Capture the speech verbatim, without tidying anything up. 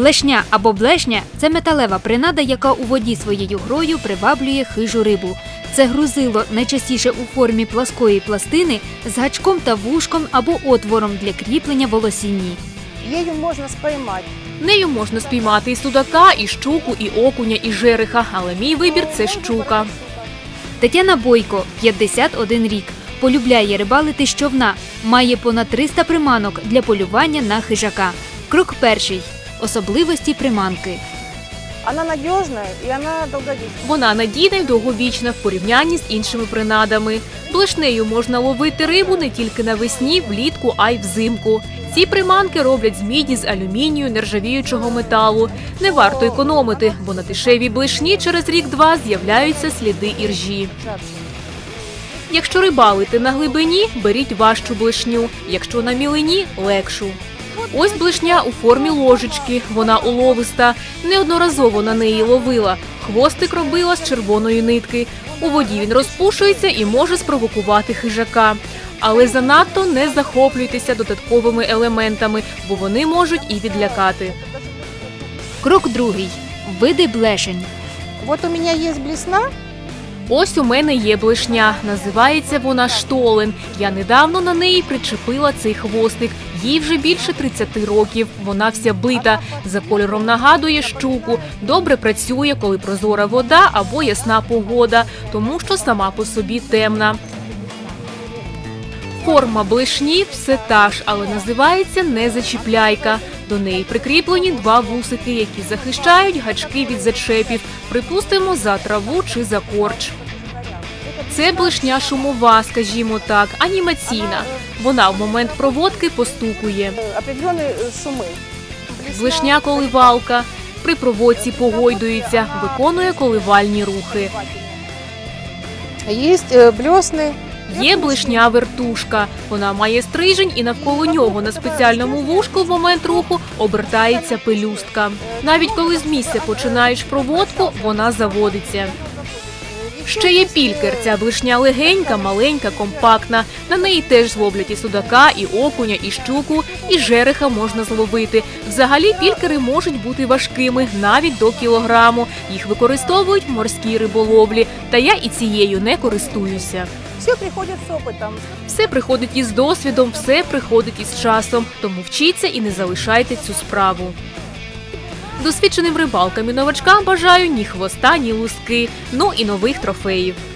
Блешня або блешня – це металева принада, яка у воді своєю грою приваблює хижу рибу. Це грузило найчастіше у формі пласкої пластини з гачком та вушком або отвором для кріплення волосіні. Її можна спіймати. Нею можна спіймати і судака, і щуку, і окуня, і жереха, але мій вибір – це щука. Тетяна Бойко, п'ятдесят один рік, полюбляє рибалити з човна, має понад триста приманок для полювання на хижака. Крок перший – особливості приманки. Вона надіжна і вона довговічна. Вона надійна і довговічна в порівнянні з іншими принадами. Блешнею можна ловити рибу не тільки навесні, влітку, а й взимку. Ці приманки роблять з міді, з алюмінію, нержавіючого металу. Не варто економити, бо на дешевій блешні через рік-два з'являються сліди іржі. Якщо рибалити на глибині, беріть важчу блешню, якщо на мілині – легшу. Ось блешня у формі ложечки, вона уловиста, неодноразово на неї ловила. Хвостик робила з червоної нитки. У воді він розпушується і може спровокувати хижака. Але занадто не захоплюйтеся додатковими елементами, бо вони можуть і відлякати. Крок другий – види блешень. От у мене є блесна. Ось у мене є блешня. Називається вона штолен. Я недавно на неї причепила цей хвостик. Їй вже більше тридцяти років. Вона вся бита. За кольором нагадує щуку. Добре працює, коли прозора вода або ясна погода, тому що сама по собі темна. Форма блешні все та ж, але називається незачіпляйка. До неї прикріплені два вусики, які захищають гачки від зачепів, припустимо, за траву чи за корч. Це блешня шумова, скажімо так, анімаційна. Вона в момент проводки постукує. Определенні шуми. Блешня коливалка. При проводці погойдується, виконує коливальні рухи. Є блесни. Є блешня-вертушка. Вона має стрижень і навколо нього на спеціальному вушку в момент руху обертається пелюстка. Навіть коли з місця починаєш проводку, вона заводиться. Ще є пількер. Ця блешня легенька, маленька, компактна. На неї теж зловлять і судака, і окуня, і щуку, і жереха можна зловити. Взагалі пількери можуть бути важкими, навіть до кілограму. Їх використовують в морській риболовлі. Та я і цією не користуюся. Все приходить з опитом. Все приходить із досвідом, все приходить із часом. Тому вчіться і не залишайте цю справу. Досвідченим рибалкам і новачкам бажаю ні хвоста, ні луски, ну і нових трофеїв.